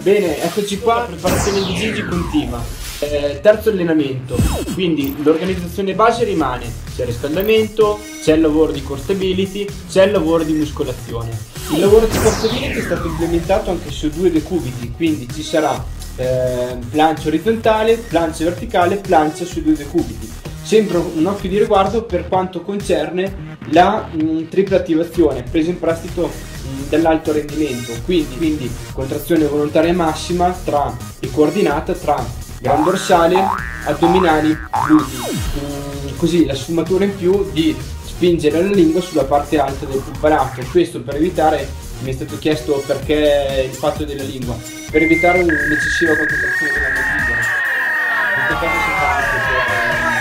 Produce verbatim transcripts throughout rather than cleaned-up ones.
Bene, eccoci qua, la preparazione di Gigi continua. Eh, terzo allenamento, quindi l'organizzazione base rimane, c'è il riscaldamento, c'è il lavoro di core stability, c'è il lavoro di muscolazione. Il lavoro di core stability è stato implementato anche su due decubiti, quindi ci sarà eh, plancia orizzontale, plancia verticale, plancia su due decubiti. Sempre un occhio di riguardo per quanto concerne la mh, tripla attivazione presa in prestito mh, dell'alto rendimento, quindi, quindi contrazione volontaria massima tra e coordinata tra gran dorsale, addominali, glutei, mh, così la sfumatura in più di spingere la lingua sulla parte alta del palato. Questo per evitare, mi è stato chiesto perché il fatto della lingua, per evitare un'eccessiva concentrazione della mandibola. In questo caso si fa anche per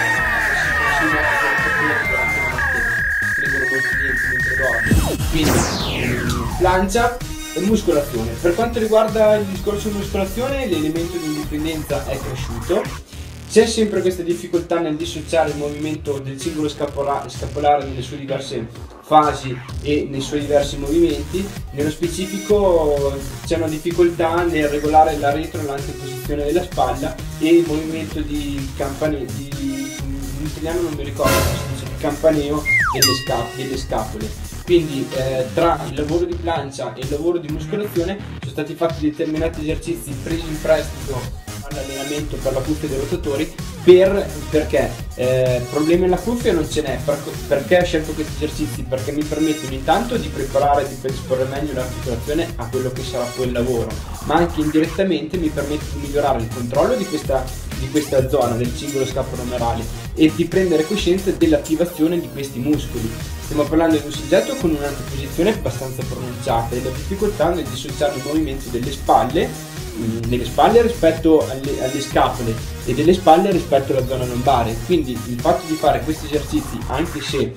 prendono molti clienti mentre dormono. Quindi plancia e muscolazione. Per quanto riguarda il discorso muscolazione, l'elemento di indipendenza è cresciuto. C'è sempre questa difficoltà nel dissociare il movimento del singolo scapola scapolare nelle sue diverse fasi e nei suoi diversi movimenti. Nello specifico c'è una difficoltà nel regolare la retro e l'anteposizione della spalla e il movimento di campanile, di, in italiano non mi ricordo, di campaneo delle, scap delle scapole. Quindi eh, tra il lavoro di plancia e il lavoro di muscolazione sono stati fatti determinati esercizi presi in prestito all'allenamento per la cuffia dei rotatori per, perché eh, problemi alla cuffia non ce n'è. Per, perché ho scelto questi esercizi? Perché mi permettono intanto di preparare e di predisporre meglio l'articolazione a quello che sarà poi il lavoro, ma anche indirettamente mi permette di migliorare il controllo di questa, di questa zona del cingolo scapolomerale e di prendere coscienza dell'attivazione di questi muscoli. Stiamo parlando di un soggetto con un'anteposizione abbastanza pronunciata e la difficoltà nel dissociare il movimento delle spalle nelle spalle rispetto alle, alle scapole e delle spalle rispetto alla zona lombare. Quindi il fatto di fare questi esercizi, anche se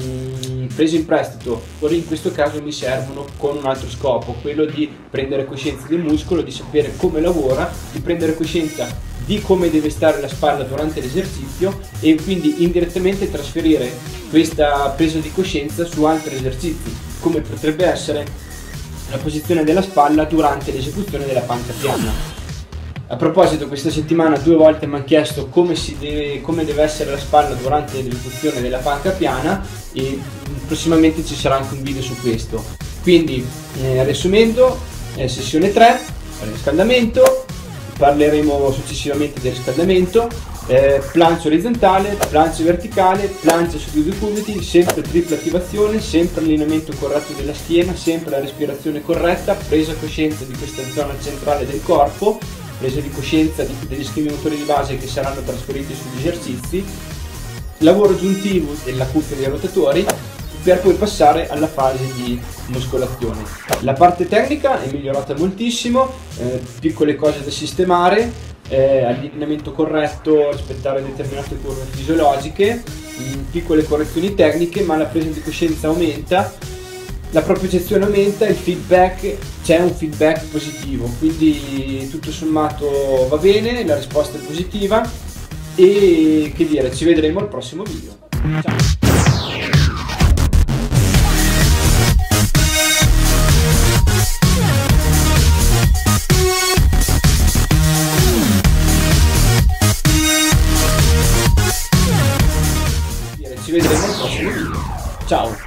mh, presi in prestito, ora in questo caso mi servono con un altro scopo, quello di prendere coscienza del muscolo, di sapere come lavora, di prendere coscienza di come deve stare la spalla durante l'esercizio e quindi indirettamente trasferire questa presa di coscienza su altri esercizi, come potrebbe essere la posizione della spalla durante l'esecuzione della panca piana. A proposito, questa settimana due volte mi hanno chiesto come, si deve, come deve essere la spalla durante l'esecuzione della panca piana e prossimamente ci sarà anche un video su questo. Quindi, eh, riassumendo, eh, sessione tre, riscaldamento, parleremo successivamente del riscaldamento, eh, plancia orizzontale, plancia verticale, plancia su due decubiti, sempre tripla attivazione, sempre allineamento corretto della schiena, sempre la respirazione corretta, presa coscienza di questa zona centrale del corpo, presa di coscienza di, degli schemi motori di base che saranno trasferiti sugli esercizi, lavoro aggiuntivo della cuffia dei rotatori per poi passare alla fase di muscolazione. La parte tecnica è migliorata moltissimo, eh, piccole cose da sistemare, eh, allineamento corretto, rispettare determinate curve fisiologiche, mh, piccole correzioni tecniche, ma la presa di coscienza aumenta, la propriocezione aumenta, il feedback, c'è un feedback positivo, quindi tutto sommato va bene, la risposta è positiva e che dire, ci vedremo al prossimo video. Ciao! Ci vedremo al prossimo video. Ciao!